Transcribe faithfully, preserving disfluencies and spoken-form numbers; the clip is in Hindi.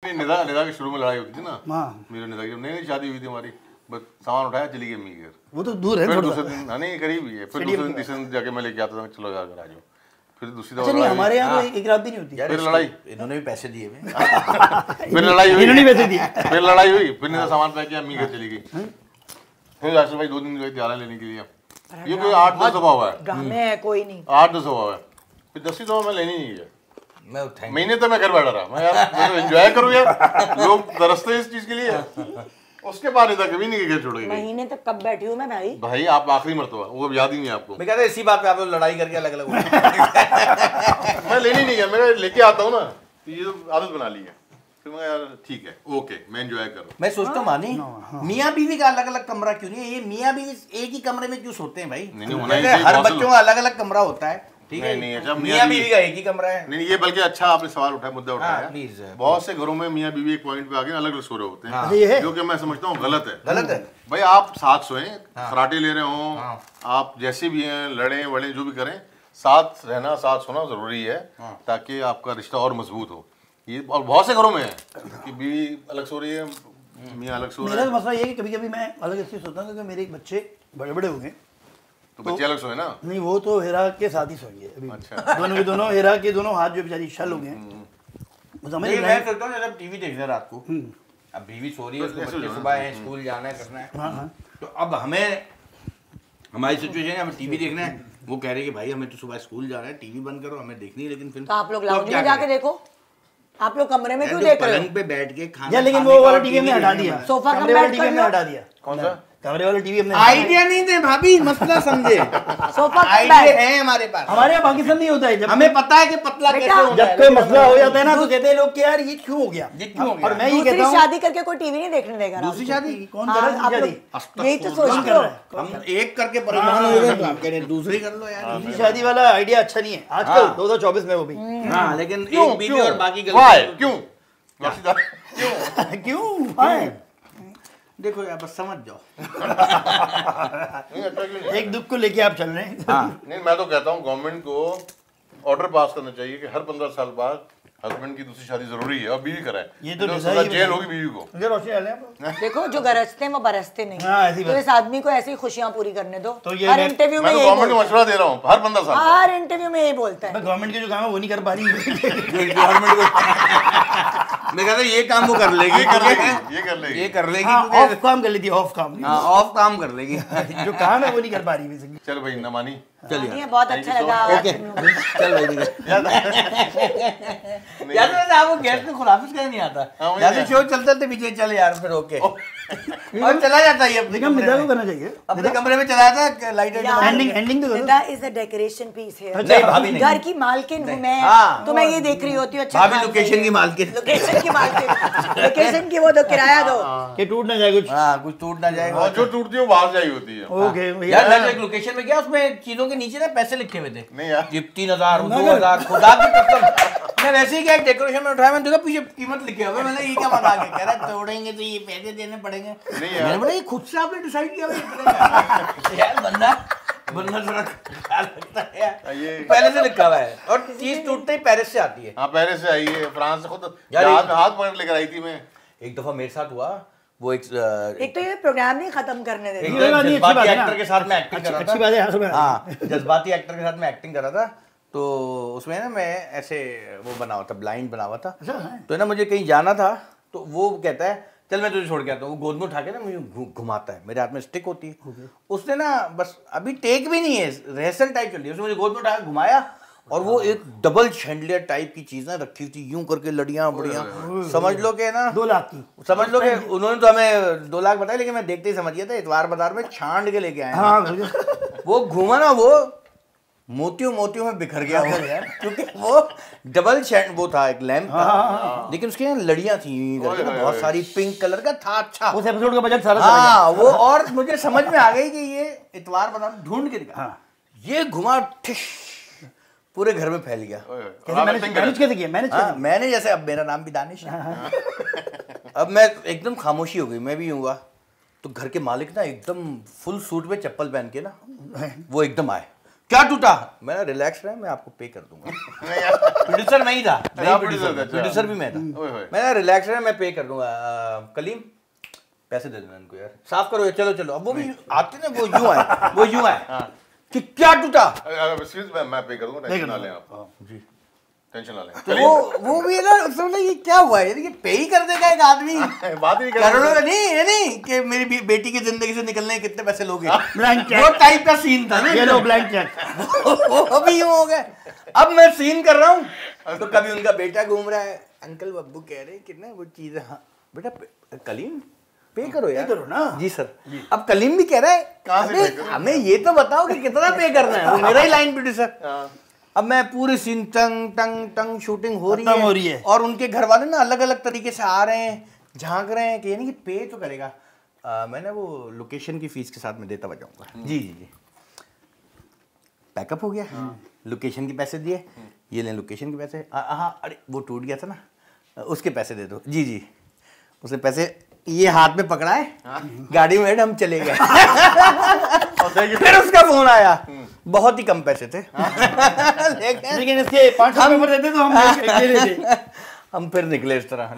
निदा निदा की शुरू में लड़ाई होती थी ना, मेरे निदा की नई नई शादी हुई थी हमारी, बस सामान उठाया चली गई अम्मी के घर। वो तो दूर है फिर दूसरे दिन, नहीं करीब ही है, फिर दूसरे दिन तीसरे दिन जाके मैं लेके आता था, चलो यार आ जाओ। फिर दूसरी दफा नहीं, हमारे यहाँ तो एक रात भी नहीं होती। फिर लड़ाई, इन्होंने भी पैसे दिए हुए, फिर लड़ाई हुई, इन्होंने पैसे दिए, फिर लड़ाई हुई, फिर निदा सामान पैक किया, अम्मी घर चली गई। फिर आशर भाई दो दिन गए ध्यान लेने के लिए, ये कोई आठ दस दफा हुआ है, गाँव में है कोई नहीं, आठ दस हुआ है। फिर दसवीं दफा मैं लेनी नहीं है, मैं महीने तक मैं घर बैठा रहा, मैं यार मैं तो एंजॉय करूँ यार, लोग तरसते हैं इस चीज के लिए। उसके बाद इधर कभी नहीं घर छोड़ के गई। महीने तक कब बैठी हूँ मैं भाई? भाई आप आखिरी मरतबा, वो याद ही नहीं आपको। मैं कहता इसी बात पे आप लोग लड़ाई करके अलग अलग मैं लेनी नहीं है, मैं लेके आता हूँ ना, ये तो आदत बना ली है। फिर मैं यार ठीक है, ओके, मैं एंजॉय कर रहा हूँ। मैं सोचता हूँ मानी मियाँ बीवी का अलग अलग कमरा क्यों नहीं है? ये मियाँ बीवी एक ही कमरे में क्यों सोते हैं भाई? नहीं, नहीं, हर बच्चों का अलग अलग कमरा होता है, ठीक है? नहीं, अच्छा, मियाँ बीवी का एक ही कमरा है। नहीं, ये बल्कि अच्छा आपने सवाल उठाया, मुद्दा उठाया। प्लीज, बहुत से घरों में मियाँ बीवी एक पॉइंट पे आके अलग अलग सो रहे होते हाँ। ये है। हैं, जो कि मैं समझता हूँ गलत है। गलत है भाई, आप साथ सोएं, खराटे ले रहे हो, आप जैसे भी हैं, लड़े वड़े जो भी करें, साथ रहना साथ सोना जरूरी है, ताकि आपका रिश्ता और मजबूत हो। ये और बहुत से घरों में है कि बीवी अलग सो रही है, मियाँ अलग सो रहा है। मेरा मसला ये है कि कभी कभी मैं अलग इसलिए सोता हूँ क्योंकि मेरे बच्चे बड़े बड़े हो गए, तो बच्चे अलग सोए ना? नहीं, वो तो हेरा के साथ ही सोएंगे अभी। अच्छा। दोनों के दोनों हेरा के दोनों हाथ जो बेचारी शल हो गए हैं, वो समझ नहीं, रहे मैं सोचता हूँ जब टीवी देख रहे हैं रात को, अब बीवी सो रही है, उसके बच्चे सुबह है, स्कूल जाना है, करना है, तो अब हमें हमारी सिचुएशन है, हमें टीवी देखना है, वो कह रहे हैं कि भाई हमें तो सुबह स्कूल जाना है, टीवी बंद करो, हमें देखनी है लेकिन फिल्म। तो आप लोग लाउंज में जाके देखो, आप लोग कमरे में क्यों देख रहे हो? पलंग पे बैठ के खाना, या लेकिन वो वाला टीवी हमने हटा दिया, सोफा कमरे वाला टीवी हमने लो। हटा दिया। कौन सा? कमरे वाला टीवी हमने आइडिया नहीं थे भाभी, मसला समझे। सोफा आइडिया है हमारे पास, हमारे यहाँ पाकिस्तान नहीं होता है। जब हमें पता है कि पतला कैसे होता है, जब कोई मसला हो जाता है ना तो कहते हैं लोग कि यार ये क्यों हो गया, ये क्यों हो गया? और मैं ये दूसरी कहता हूँ शादी करके कोई टीवी नहीं देखने देगा। दूसरी शादी कौन कर रहा है? आप शादी लोग यही तो सोचते हो। हम एक करके परेशान हो गए, तो आप कह रहे हैं दूसरी कर लो यार। दूसरी शादी वाला आइडिया अच्छा नहीं है आजकल दो हजार चौबीस में, वो भी हाँ, लेकिन क्यों? एक बीवी और बाकी Why? क्यों? क्यों क्यों देखो यार, बस समझ जाओ। एक दुख को लेके आप चल रहे हैं। नहीं, मैं तो कहता हूँ गवर्नमेंट को ऑर्डर पास करना चाहिए कि हर पंद्रह साल बाद हस्बैंड की दूसरी शादी जरूरी है और बीवी कराए। ये तो तो सजा जेल होगी बीवी को। मुझे रोशनी डालें आप। देखो, जो गरजते हैं वो बरसते नहीं। हाँ, ऐसी तो बात। इस आदमी को ऐसी खुशियां पूरी करने दो। तो ये हर मैं- इंटरव्यू में मैं तो यही गवर्नमेंट को बोलता मशवरा दे रहा हूँ हर पंद्रह साल है। बाद। हर इंटरव्यू में यही बोलता है। गवर्नमेंट के जो काम है वो नहीं कर पा रही गवर्नमेंट को मैं कहता ये काम वो कर लेगी, ये कर लेगी, ये कर लेगी। ये कर लेगी, ऑफ काम कर लेती है, ऑफ काम हाँ, ऑफ काम कर लेगी। जो काम है वो नहीं कर पा रही बेसिकली। चल भाई, न मानी। चलिए, बहुत अच्छा लगा। चल भाई, यार वैसे आपको गैस में खुराफिश का नहीं आता, जैसे शो चलते चलते पीछे चल यार, फिर ओके और चला जाता है। अपने लेकिन निदा को करना चाहिए, अपने कमरे में चला जाता है, लाइट एंडिंग एंडिंग तो करो। Nida is a decoration piece है। नहीं भाभी नहीं, घर की मालकिन हूँ मैं, हाँ। तो मैं ये देख रही होती हूँ। अच्छा, भाभी लोकेशन की मालकिन, लोकेशन की मालकिन, लोकेशन की वो दो किराया दो कि टूट ना जाए कुछ। हाँ, कुछ टूट ना जाएगा। और जो टूटती है वो बाहर जाई होती है। ओके यार मैं तो एक लोकेशन में गया, उसमें चीजों के नीचे ना पैसे लिखे हुए थे, नहीं यार, जी तीन हजार दो हजार खुदा की कसम। मैं वैसे ही क्या डेकोरेशन में उठाया, मैंने देखा पीछे कीमत लिखे हुए, मैंने ये क्या मजाक है, कह रहा तोड़ेंगे तो ये पैसे देने पड़ेंगे। नहीं यार। मैंने बोला ये खुद से आपने डिसाइड किया भाई? यार बंदा बंदा थोड़ा क्या लगता है यार, ये पहले से लिखा हुआ है, और चीज टूटते ही पेरिस से आती है। हाँ, पेरिस से आई है, फ्रांस से खुद यार, जहाज में हाथ पकड़ लेकर आई थी मैं। एक दफा मेरे साथ हुआ, वो एक एक तो ये प्रोग्राम नहीं खत्म करने देते। एक ये बात नहीं, अच्छी जज्बाती बात है ना। एक्टर के साथ मैं एक्टिंग कर रहा था। अच्छी बात है, हाँ, हाँ, जज्बाती एक्टर के साथ मैं एक्टिंग कर रहा था, तो उसमें ना मैं ऐसे वो बना हुआ था, ब्लाइंड बना हुआ था, तो है ना मुझे कहीं जाना था, तो वो कहता है चल मैं तुझे छोड़ के आता हूँ। वो गोद में उठा के ना मुझे घुमाता है, मेरे हाथ में स्टिक होती है, उसने ना बस अभी टेक भी नहीं है, रिहर्सल टाइप चल रही है, उसने मुझे गोद में उठा के घुमाया, और वो एक डबल शैंडलियर टाइप की चीज ना रखी हुई थी, यूं करके लड़ियां बड़ियां, समझ लो कि ना दो लाख की, समझ लो कि उन्होंने तो हमें दो लाख बताया, लेकिन मैं देखते ही समझ गया था, इतवार बाजार में छांड के लेके आए हैं। हाँ वो घूमा ना, वो मोतियों मोतियों में बिखर गया वो, क्योंकि वो डबल शैंड वो था, एक लैंप था, लेकिन उसके यहाँ लड़ियां थी बहुत सारी, पिंक कलर का था। अच्छा, उस एपिसोड का बजट सारा हाँ वो, और मुझे समझ में आ गई कि ये इतवार बाजार में ढूंढ के दिखा, ये घुमा ठिश पूरे घर में फैल गया। कैसे मैनेज मैनेज कैसे किया मैनेज हाँ, मैंने जैसे, अब मेरा नाम भी दानिश है, अब मैं एकदम खामोशी हो गई, मैं भी हुआ, तो घर के मालिक ना एकदम फुल सूट में चप्पल पहन के ना वो एकदम आए, क्या टूटा? मैंने रिलैक्स रहे, मैं आपको पे कर दूंगा। प्रोड्यूसर मैं ही था, नहीं प्रोड्यूसर, प्रोड्यूसर भी मैं था। मैंने रिलैक्स रहे, मैं पे कर दूंगा। कलीम पैसे दे देना इनको यार, साफ करो, चलो चलो। अब वो भी आते ना, वो यूं आए, वो यूं आए कि क्या टूटा? मैं पे कर दूंगा, टेंशन ना लें आप जी, टेंशन ना लें। तो वो वो भी ना समझ ये क्या हुआ है, ये पे ही कर देगा एक आदमी। बात ही करोड़ों का नहीं है, नहीं कि मेरी बेटी की जिंदगी से निकलने कितने पैसे लोगे, ब्लैंक चेक, वो टाइप का सीन था ना। ये लो ब्लैंक चेक। वो अभी यूं हो गए। अब मैं सीन कर रहा हूँ तो कभी उनका बेटा घूम रहा है, अंकल बब्बू कह रहे कि ना वो चीज, हाँ बेटा कलीम पे करो यार, करो ना। जी सर। अब कलीम भी कह रहा है अबे हमें ये तो बताओ कि कितना पे करना है, वो मेरा ही लाइन प्रोड्यूसर। अब मैं पूरी सीन टंग टंग टंग शूटिंग हो रही है, हो रही है और उनके घर वाले ना अलग अलग तरीके से आ रहे हैं, झांक रहे हैं कि यानी कि पे तो करेगा। आ, मैंने वो लोकेशन की फीस के साथ में देता बजाऊंगा। जी जी जी पैकअप हो गया, लोकेशन के पैसे दिए, ये लें लोकेशन के पैसे। हाँ अरे वो टूट गया था ना, उसके पैसे दे दो। जी जी उसने पैसे ये हाथ में पकड़ा है, गाड़ी में हम चले गए। फिर उसका फोन आया, बहुत ही कम पैसे थे लेकिन इसके पाँच सौ पेपर देते तो हम ले लेते। हम फिर निकले इस तरह।